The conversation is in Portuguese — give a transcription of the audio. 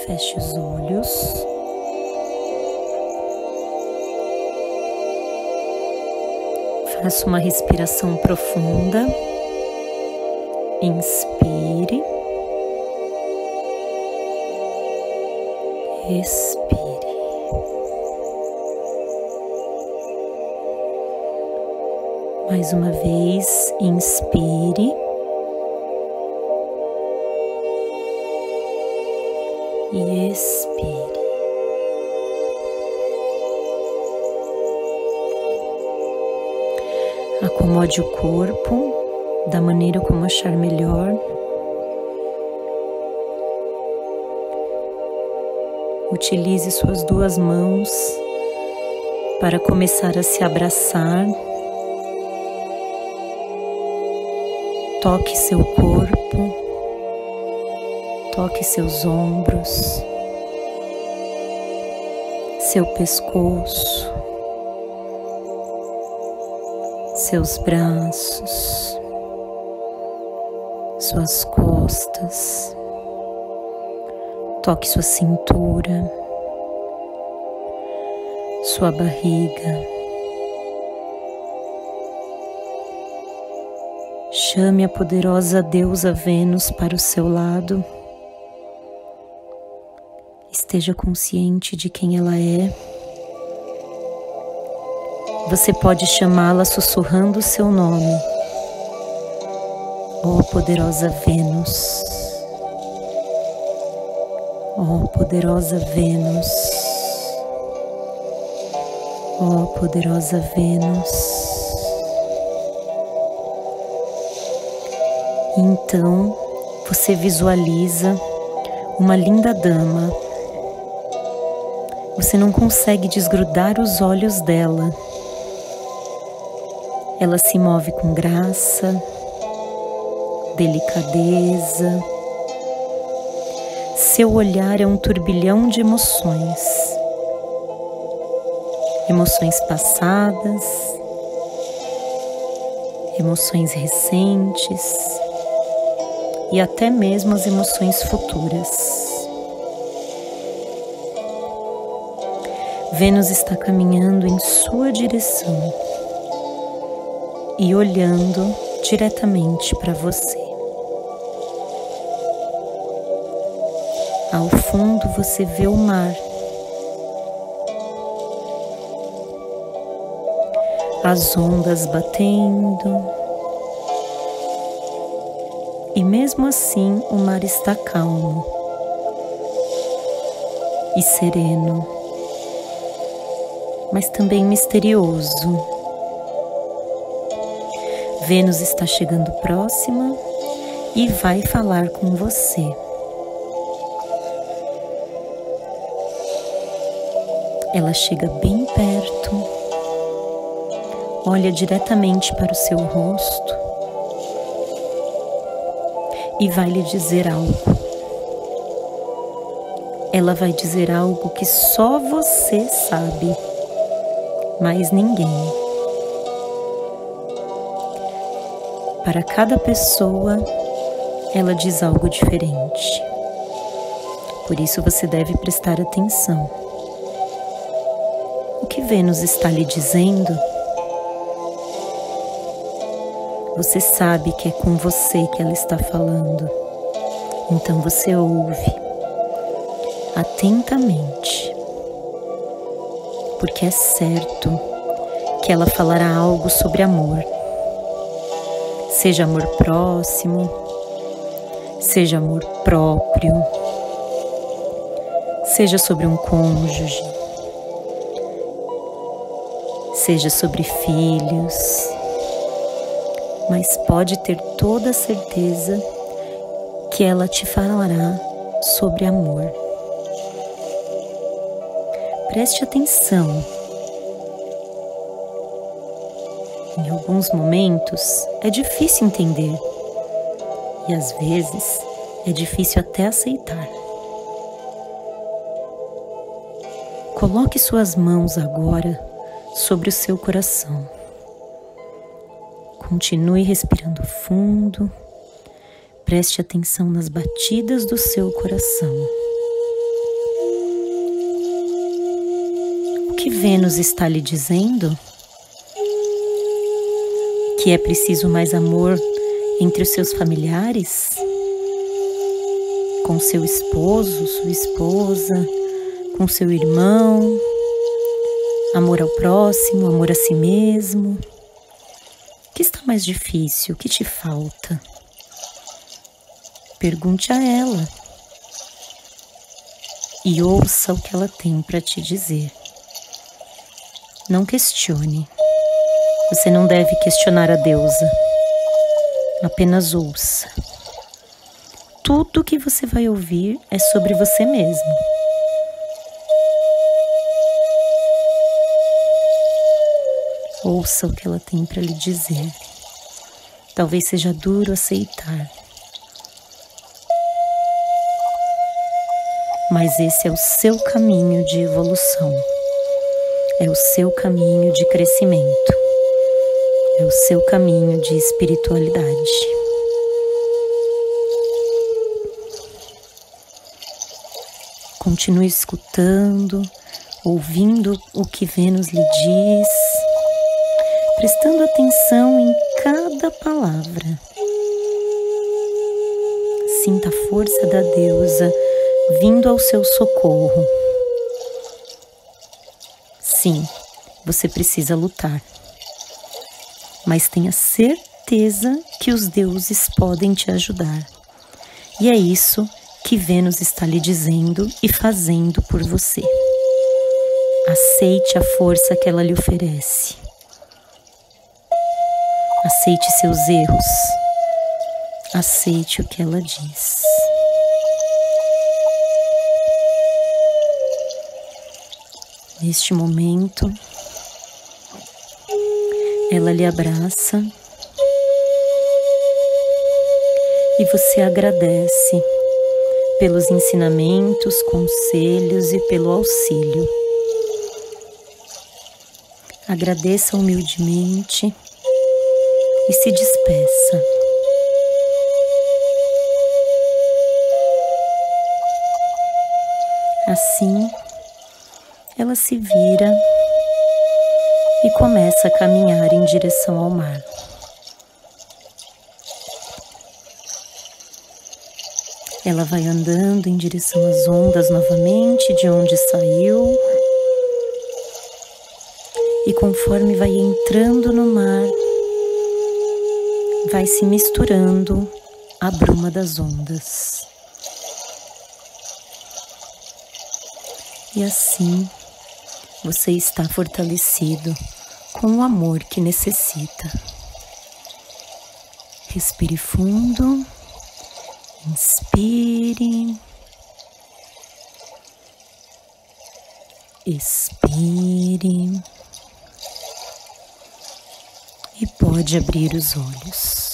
Feche os olhos. Faça uma respiração profunda. Inspire. Expire. Mais uma vez, inspire. E expire. Acomode o corpo da maneira como achar melhor. Utilize suas duas mãos para começar a se abraçar. Toque seu corpo, toque seus ombros, seu pescoço, seus braços, suas costas. Toque sua cintura, sua barriga. Chame a poderosa deusa Vênus para o seu lado. Esteja consciente de quem ela é. Você pode chamá-la sussurrando o seu nome. Ó poderosa Vênus. Ó poderosa Vênus. Ó poderosa Vênus. Então, você visualiza uma linda dama. Você não consegue desgrudar os olhos dela. Ela se move com graça, delicadeza. Seu olhar é um turbilhão de emoções. Emoções passadas, emoções recentes e até mesmo as emoções futuras. Vênus está caminhando em sua direção e olhando diretamente para você. Ao fundo você vê o mar. As ondas batendo. E mesmo assim o mar está calmo e sereno, mas também misterioso. Vênus está chegando próxima e vai falar com você. Ela chega bem perto, olha diretamente para o seu rosto e vai lhe dizer algo. Ela vai dizer algo que só você sabe, mais ninguém. Para cada pessoa, ela diz algo diferente. Por isso você deve prestar atenção. O que Vênus está lhe dizendo? Você sabe que é com você que ela está falando. Então você ouve atentamente, porque é certo que ela falará algo sobre amor. Seja amor próximo, seja amor próprio, seja sobre um cônjuge, seja sobre filhos. Mas pode ter toda a certeza que ela te falará sobre amor. Preste atenção. Em alguns momentos é difícil entender e às vezes é difícil até aceitar. Coloque suas mãos agora sobre o seu coração. Continue respirando fundo, preste atenção nas batidas do seu coração. que Vênus está lhe dizendo? Que é preciso mais amor entre os seus familiares? Com seu esposo, sua esposa, com seu irmão? Amor ao próximo, amor a si mesmo? O que está mais difícil? O que te falta? Pergunte a ela e ouça o que ela tem para te dizer. Não questione. Você não deve questionar a deusa. Apenas ouça. Tudo que você vai ouvir é sobre você mesmo. Ouça o que ela tem para lhe dizer. Talvez seja duro aceitar, mas esse é o seu caminho de evolução. É o seu caminho de crescimento. É o seu caminho de espiritualidade. Continue escutando, ouvindo o que Vênus lhe diz, prestando atenção em cada palavra. Sinta a força da deusa vindo ao seu socorro. Sim, você precisa lutar, mas tenha certeza que os deuses podem te ajudar. E é isso que Vênus está lhe dizendo e fazendo por você. Aceite a força que ela lhe oferece. Aceite seus erros. Aceite o que ela diz. Neste momento, ela lhe abraça e você agradece pelos ensinamentos, conselhos e pelo auxílio. Agradeça humildemente e se despeça. Assim, ela se vira e começa a caminhar em direção ao mar. Ela vai andando em direção às ondas novamente, de onde saiu. E conforme vai entrando no mar, vai se misturando à bruma das ondas. E assim, você está fortalecido com o amor que necessita. Respire fundo, inspire, expire e pode abrir os olhos.